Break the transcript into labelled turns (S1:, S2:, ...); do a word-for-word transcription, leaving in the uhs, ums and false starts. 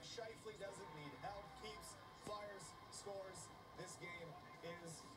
S1: Scheifele doesn't need help. Keeps, fires, scores. This game is